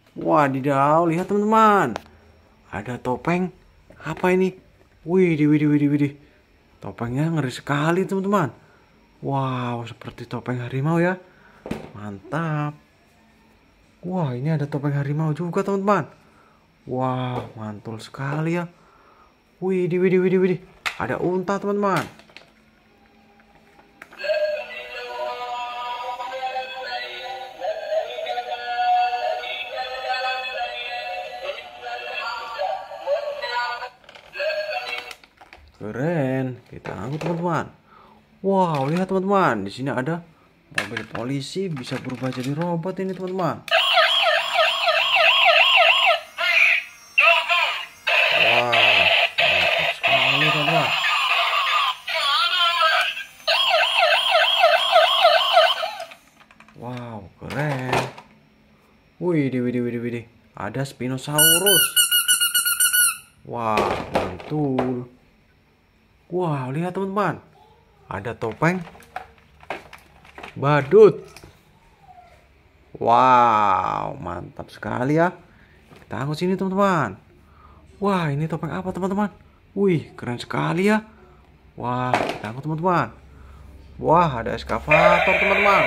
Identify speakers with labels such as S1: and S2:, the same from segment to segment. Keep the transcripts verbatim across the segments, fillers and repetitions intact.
S1: Wadidaw, lihat teman-teman. Ada topeng. Apa ini? Widih, widih, widih, widih. Topengnya ngeri sekali teman-teman. Wow, seperti topeng harimau ya. Mantap. Wah, ini ada topeng harimau juga teman-teman. Wah, mantul sekali ya. Widih, widih, widih, widih. Ada unta teman-teman. Keren, kita angkut teman-teman. Wow, lihat teman-teman, di sini ada mobil polisi bisa berubah jadi robot ini teman-teman. Wow, mantap sekali teman-teman. Wow, keren. Widih, widih, widih, widih. Ada Spinosaurus. Wah, mantul. Wow, lihat teman-teman. Ada topeng badut. Wow, mantap sekali ya. Kita angkut sini teman-teman. Wah, ini topeng apa teman-teman? Wih, keren sekali ya. Wah, kita angkut teman-teman. Wah, ada eskavator teman-teman.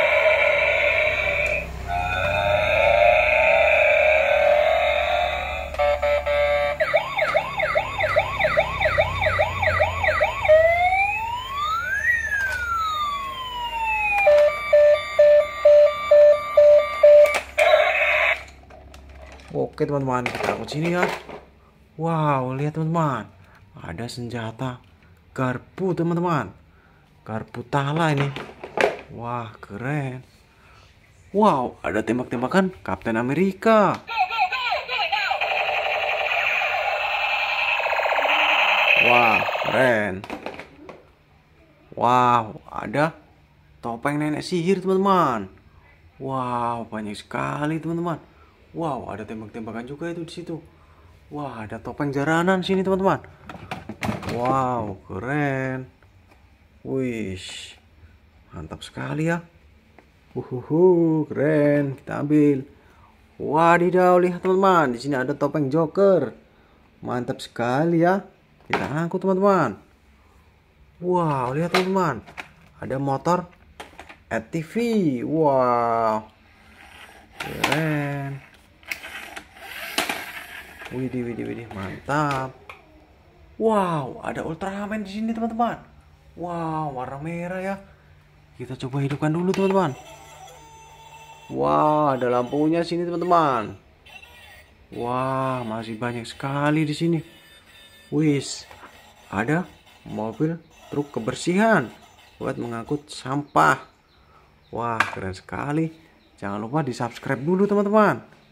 S1: Oke teman-teman, kita angkut sini ya. Wow, lihat teman-teman. Ada senjata garpu teman-teman. Garpu tala ini. Wah, keren. Wow, ada tembak-tembakan Kapten Amerika. Wah, keren. Wow, ada topeng nenek sihir teman-teman. Wow, banyak sekali teman-teman. Wow, ada tembak-tembakan juga itu di situ. Wah, ada topeng jaranan sini teman-teman. Wow, keren. Wih, mantap sekali ya. Uhuhu, keren. Kita ambil. Wadidaw, lihat teman-teman. Di sini ada topeng Joker. Mantap sekali ya. Kita angkut teman-teman. Wow, lihat teman-teman. Ada motor A T V. Wow, keren. Widih, widih, widih, mantap. Wow, ada Ultraman di sini teman-teman. Wow, warna merah ya. Kita coba hidupkan dulu teman-teman. Wow, ada lampunya sini teman-teman. Wah, masih banyak sekali di sini. Wis, ada mobil truk kebersihan buat mengangkut sampah. Wah, keren sekali. Jangan lupa di subscribe dulu teman-teman.